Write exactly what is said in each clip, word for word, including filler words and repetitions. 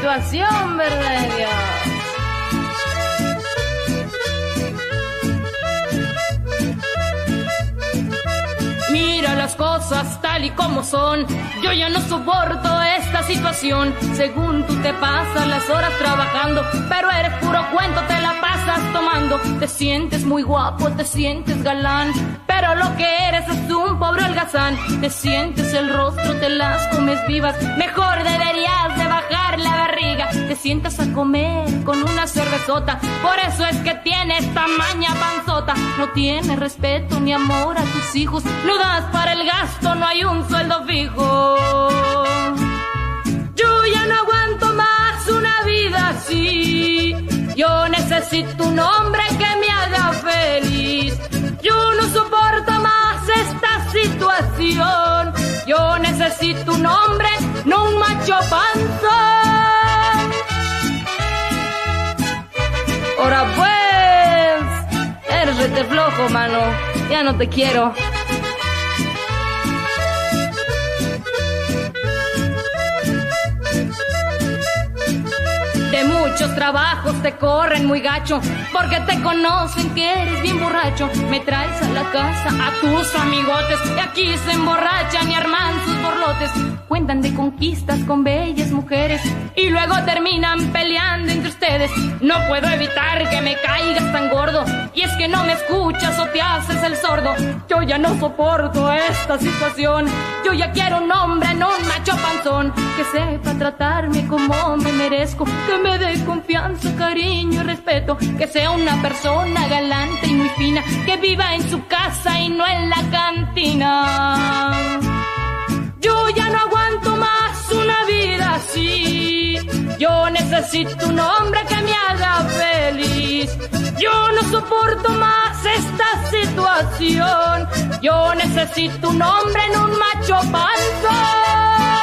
situación, ¿verdad, Dios? Mira las cosas tal y como son. Yo ya no soporto esta situación. Según tú te pasas las horas trabajando, pero eres puro cuento, te la pasas tomando. Te sientes muy guapo, te sientes galán, pero lo que eres es un pobre holgazán. Te sientes el rostro, te las comes vivas. Mejor deberías de bajar la barriga. Te sientas a comer con una cervezota, por eso es que tienes tamaña panzota. No tienes respeto ni amor a tus hijos, no das para el gasto, no hay un sueldo fijo. Yo ya no aguanto más una vida así. Yo necesito un hombre que me haga feliz. Yo no soporto más esta situación. Yo necesito un hombre, no un macho panzón. Ahora pues, eres rete flojo, mano. Ya no te quiero. De muchos trabajos te corren muy gacho, porque te conocen que eres bien borracho. Me traes a la casa a tus amigotes, y aquí se emborrachan y arman sus borlotes. Cuentan de conquistas con bellas mujeres, y luego terminan peleando entre ustedes. No puedo evitar que me caigas tan gordo, y es que no me escuchas o te haces el sordo. Yo ya no soporto esta situación. Yo ya quiero un hombre, no un macho panzón, que sepa tratarme como me merezco, que me dé confianza, cariño y respeto, que sea una persona galante y muy fina, que viva en su casa y no en la cantina. Yo ya no aguanto más una vida así. Yo necesito un hombre que me haga feliz. Yo no soporto más esta situación. Yo necesito un hombre, no un macho panzón.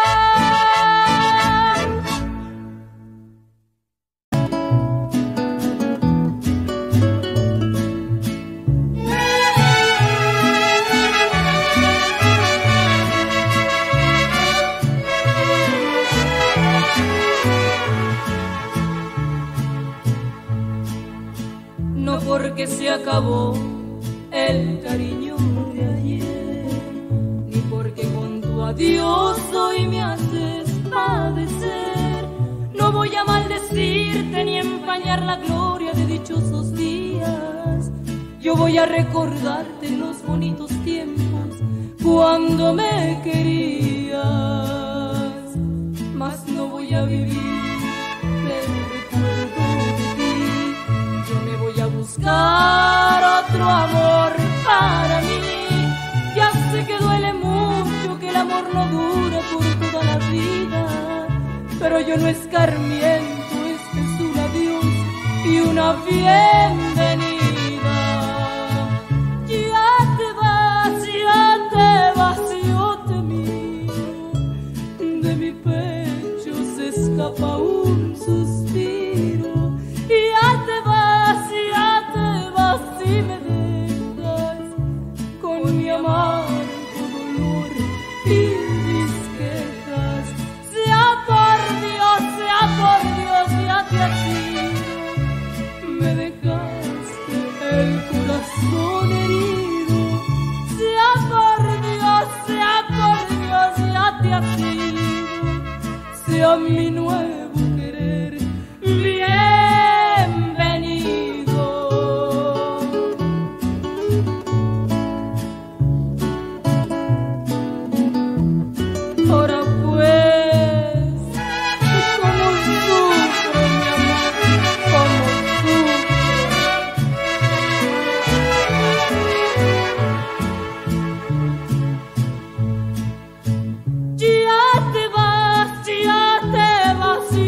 Porque se acabó el cariño de ayer, ni porque con tu adiós hoy me haces padecer. No voy a maldecirte ni empañar la gloria de dichosos días. Yo voy a recordarte los bonitos tiempos cuando me querías, mas no voy a vivir buscar otro amor para mí. Ya sé que duele mucho, que el amor no dura por toda la vida, pero yo no escarmiento, este es un adiós y una bienvenida. Ya te vas, ya te vas, yo te miro, de mi pecho se escapa un suspiro. Ya te vas, si me dejas con mi amargo dolor y mis quejas. Sea por Dios, sea por Dios, ya te has ido. Me dejaste el corazón herido. Sea por Dios, sea por Dios, ya te has ido. Sea mi nuevo querer bienvenido. Ahora pues, como sufre mi amor, como sufre. Ya te vas, ya te vas,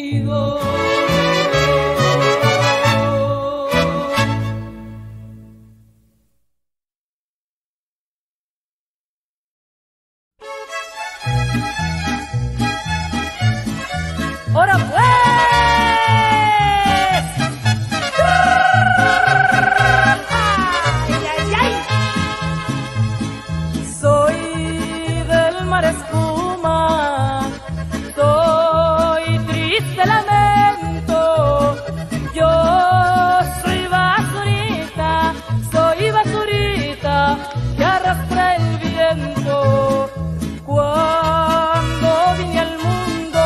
querido. ¡Ahora pues! ¡Ay, ay, ay! Soy del mar espuma, soy triste lamento, yo soy basurita, soy basurita que arrastra el viento. Cuando vine al mundo,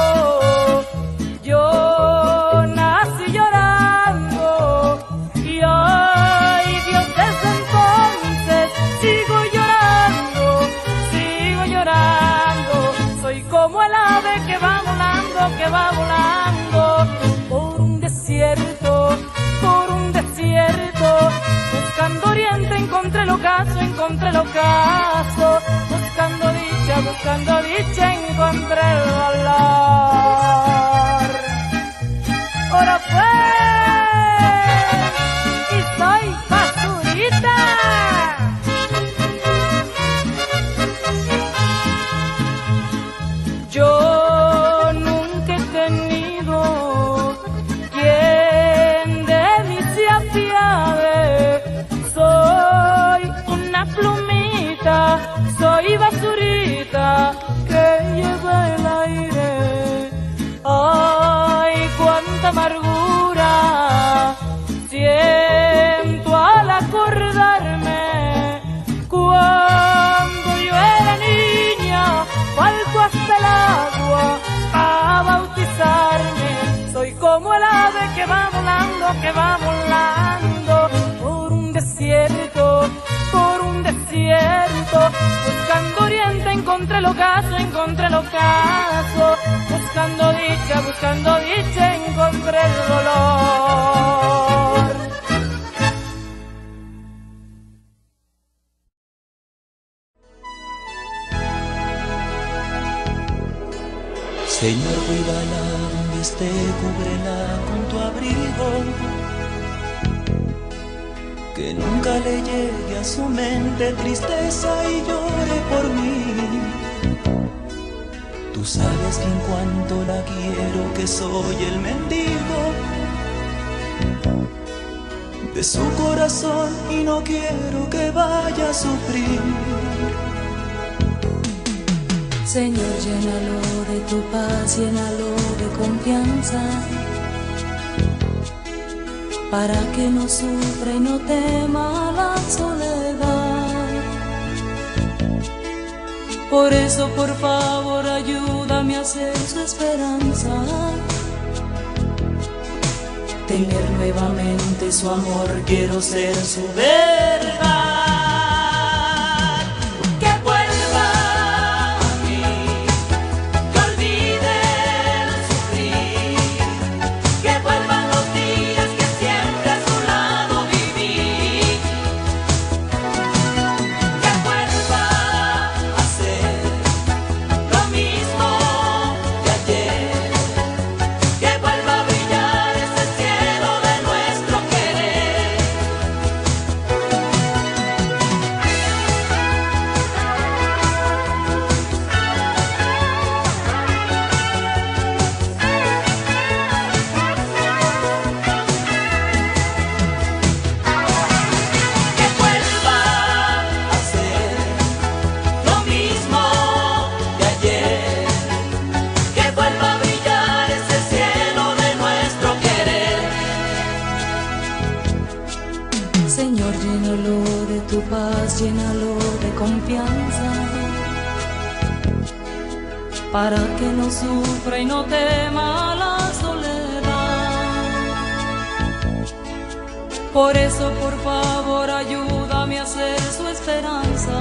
yo nací llorando y ay Dios, desde entonces sigo llorando, sigo llorando. Soy como el ave que va volando, que va volando por un desierto, por un desierto. Buscando oriente encontré el ocaso, encontré el ocaso. Buscando dicha, buscando dicha encontré el valor. Ahora pues, y soy basurita. Yo nunca he tenido quien de mí se apiade. Soy una plumita, soy basurita que lleva el aire. Ay, cuánta amargura siento al acordarme cuando yo era niña, falto hasta el agua a bautizarme. Soy como el ave que va volando, que va volando por un desierto, por un desierto. Buscando oriente encontré el ocaso, encontré el ocaso. Buscando dicha, buscando dicha encontré el dolor. Señor, cuídala donde esté, cúbrela con tu abrigo, que nunca le llegue a su mente tristeza y llore por mí. Tú sabes bien cuánto la quiero, que soy el mendigo de su corazón y no quiero que vaya a sufrir. Señor, llénalo de tu paz, llénalo de confianza, para que no sufra y no tema la soledad. Por eso, por favor, ayúdame a hacer su esperanza, tener nuevamente su amor, quiero ser su verdad. Señor, llénalo de tu paz, llénalo de confianza, para que no sufra y no tema la soledad. Por eso, por favor, ayúdame a hacer su esperanza,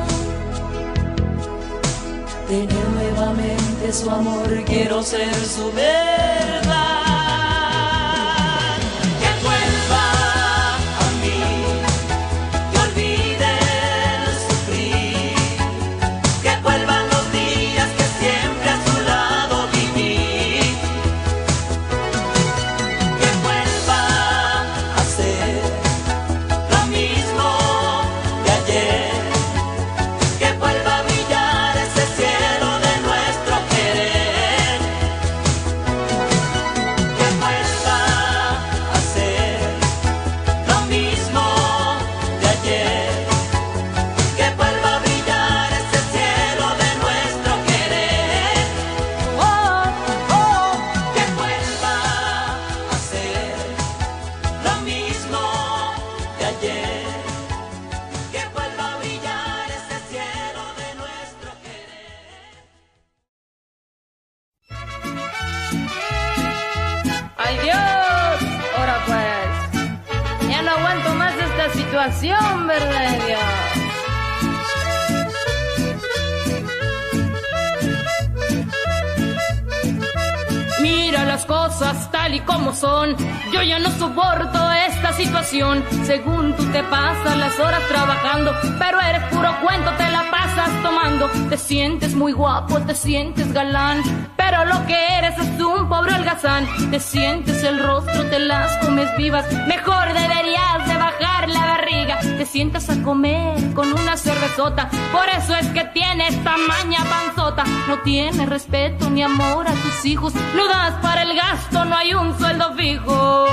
tener nuevamente su amor, quiero ser su verdad. situación, verdad de Dios. Mira las cosas tal y como son. Yo ya no soporto esta situación. Según tú te pasas las horas trabajando, pero eres puro cuento, te la pasas tomando. Te sientes muy guapo, te sientes galán, pero lo que eres es un pobre holgazán. Te sientes el rostro, te las comes vivas. Mejor deberías de bajar la barriga. Te sientas a comer con una cervezota. Por eso es que tienes tamaña panzota. No tienes respeto ni amor a tus hijos. No das para el gasto, no hay un sueldo fijo.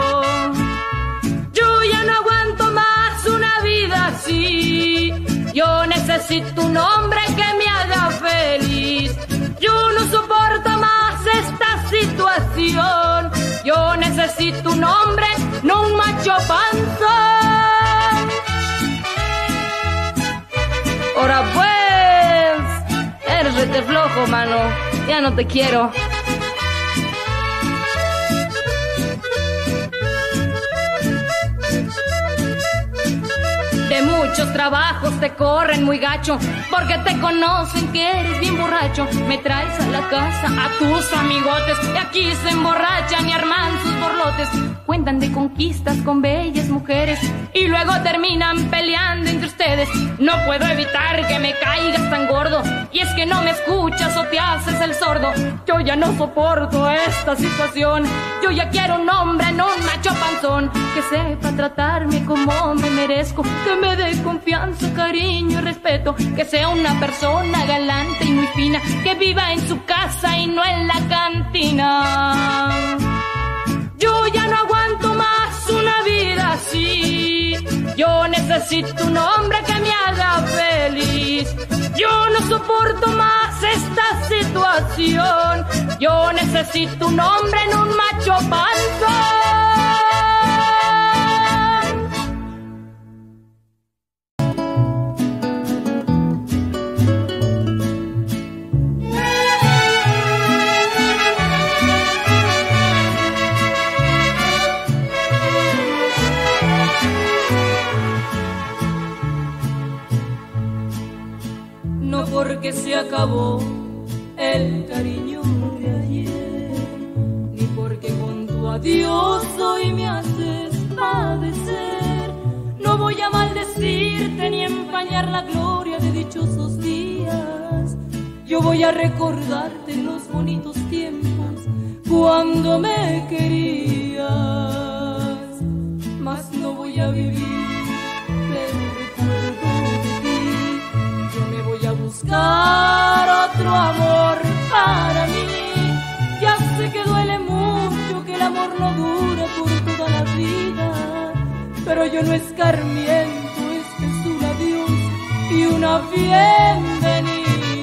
Yo ya no aguanto más una vida así. Yo necesito un hombre que me haga feliz. Yo no soporto más esta situación. Yo necesito un hombre, no un macho panzón. Ahora pues, eres rete flojo, mano. Ya no te quiero. De muchos trabajos te corren muy gacho, porque te conocen que eres bien borracho. Me traes a la casa a tus amigotes, y aquí se emborrachan y arman sus borlotes. Cuentan de conquistas con bellas mujeres, y luego terminan peleando entre ustedes. No puedo evitar que me caigas tan gordo, y es que no me escuchas o te haces el sordo. Yo ya no soporto esta situación. Yo ya quiero un hombre, no un macho panzón, que sepa tratarme como me merezco, que me dé confianza, cariño y respeto, que sea una persona galante y muy fina, que viva en su casa y no en la cantina. Yo ya no aguanto más una vida así. Yo necesito un hombre que me haga feliz. Yo no soporto más esta situación. Yo necesito un hombre, no un macho panzón. Porque se acabó el cariño de ayer, ni porque con tu adiós hoy me haces padecer. No voy a maldecirte ni empañar la gloria de dichosos días. Yo voy a recordarte los bonitos tiempos cuando me querías, mas no voy a vivir del recuerdo de ti. Yo me voy a buscar otro amor para mí. Ya sé que duele mucho, que el amor no dura por toda la vida, pero yo no escarmiento, este es un adiós y una bienvenida.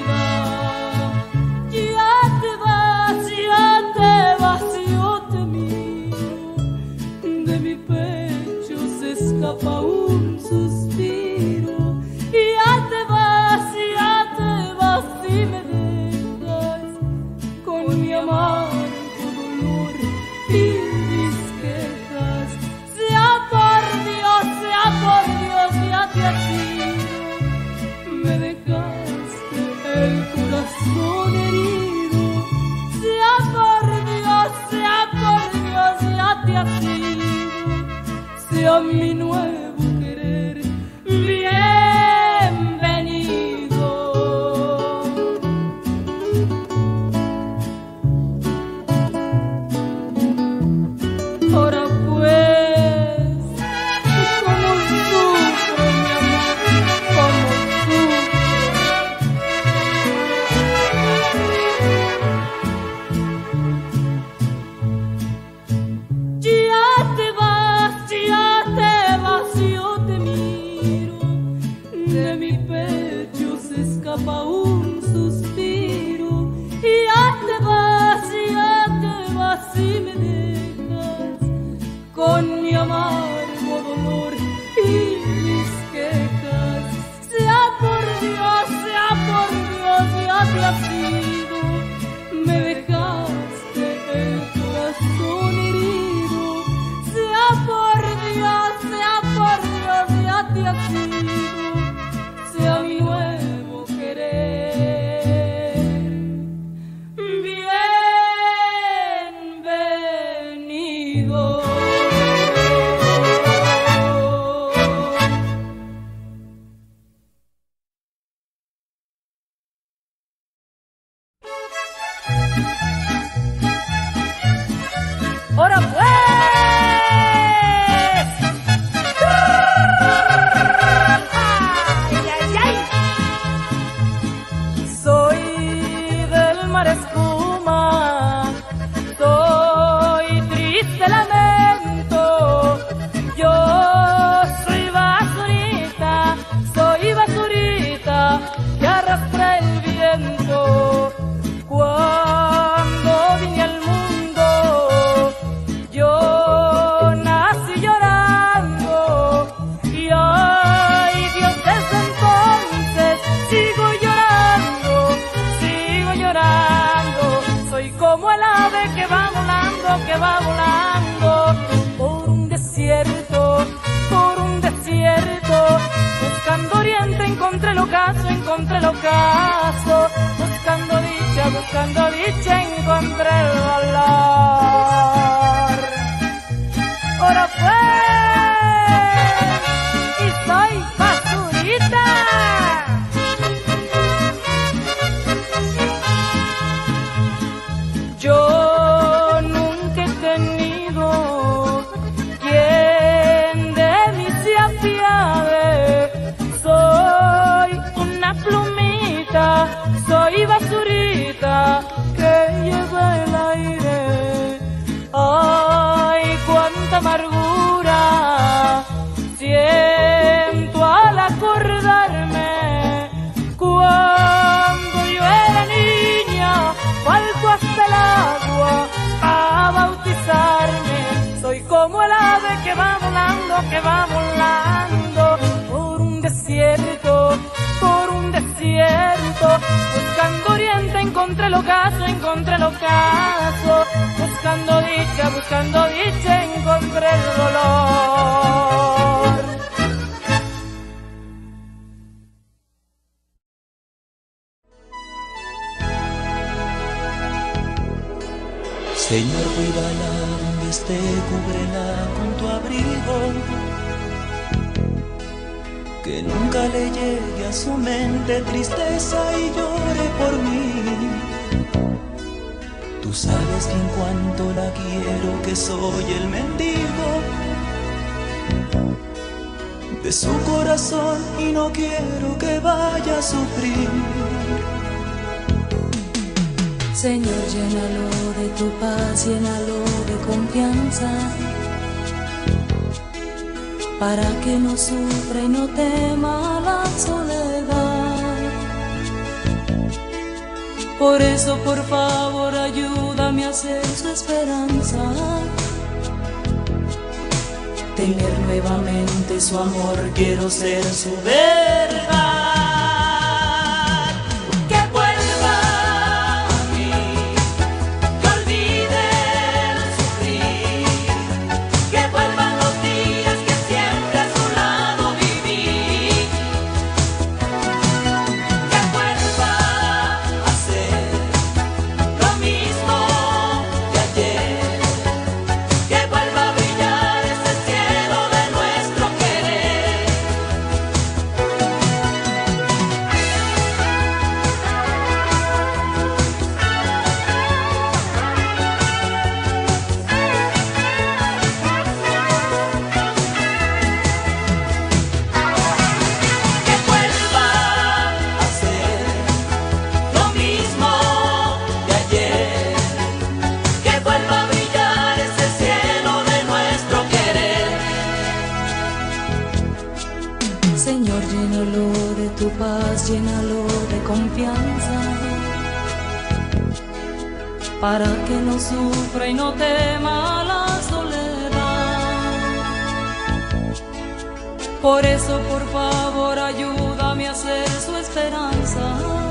Ya te vas, ya te vas, yo te miro, de mi pecho se escapa un suspiro. Ya te vas, ya te vas y me dejas con mi amargo dolor y mis quejas. Sea por Dios, sea por Dios, ya te has ido, me dejaste el corazón herido. Sea por Dios, sea por Dios, ya te has ido, sea mi nuevo querer bienvenido. Ahora pues, como sufro mi amor, como sufro. Ya te vas, ya te vas. ¡Ahora pues! ¡Ay, ay, ay! Soy del mar espuma, soy triste lamento, yo soy basurita, soy basurita que arrastra el viento. Cuando vine al mundo, yo nací llorando y ay Dios, desde entonces sigo llorando, sigo llorando. Soy como el ave que va volando, que va volando por un desierto, por un desierto. Buscando oriente encontré el ocaso, encontré el ocaso. Buscando dicha, buscando dicha encontré el valor. Ahora pues, y soy basurita. Yo nunca he tenido quien de mí se apiade. Soy una plumita, soy basurita que lleva el aire. Ay, cuánta amargura siento al acordarme cuando yo era niña, falto hasta el agua a bautizarme. Soy como el ave que va volando, que va volando por un desierto, por un desierto. Buscando oriente encontré el ocaso, encontré el ocaso. Buscando dicha, buscando dicha encontré el dolor. Señor, cuídala donde esté, cúbrela con tu abrigo, que nunca le llegue a su mente tristeza y llore por mí. Tú sabes que en cuanto la quiero, que soy el mendigo de su corazón y no quiero que vaya a sufrir. Señor, llénalo de tu paz, llénalo de confianza, para que no sufra y no tema la soledad. Por eso, por favor, ayúdame a ser su esperanza, tener nuevamente su amor, quiero ser su verdad. Señor, llénalo de tu paz, llénalo de confianza, para que no sufra y no tema la soledad. Por eso, por favor, ayúdame a ser su esperanza,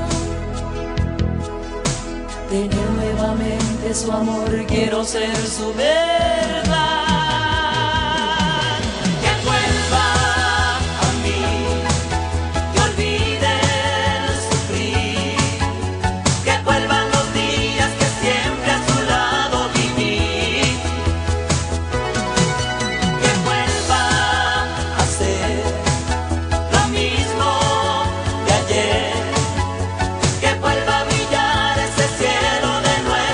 tener nuevamente su amor, quiero ser su verdad. Que vuelva a brillar ese cielo de nuevo.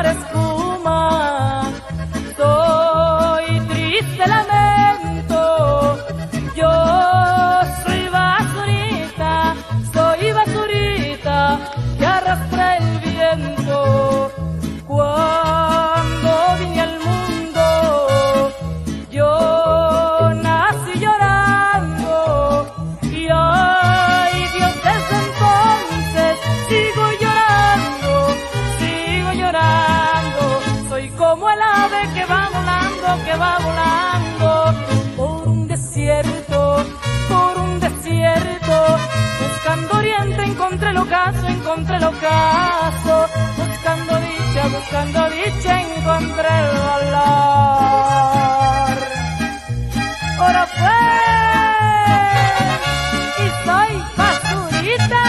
mar espuma. Soy triste lamento, yo soy basurita, soy basurita que arrastra el viento. Cuando vine al mundo, yo nací llorando, y ay Dios, desde entonces sigo llorando, sigo llorando. Soy como el ave que va volando, que va volando por un desierto, por un desierto. Buscando oriente encontré el ocaso, encontré el ocaso. Buscando dicha, buscando dicha encontré el valor. Ahora pues, y soy basurita.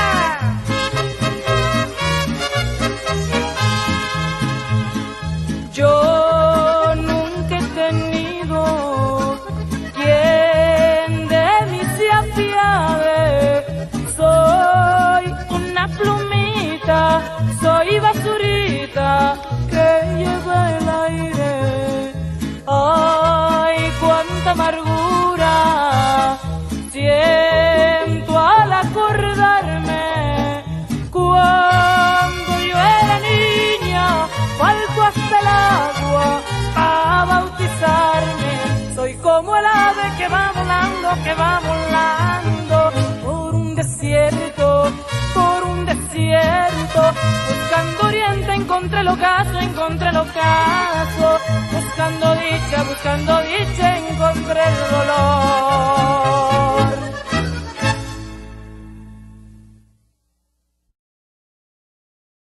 Yo nunca he tenido quien de mí se apiade. Soy una plumita, soy basurita que lleva el aire. Ay, cuánta amargura siento al acordarme cuando yo era niña, falto hasta el agua a bautizarme. Soy como el ave que va volando, que va volando por un desierto, por un desierto. Buscando oriente encontré el ocaso, encontré el ocaso. Buscando dicha, buscando dicha encontré el dolor.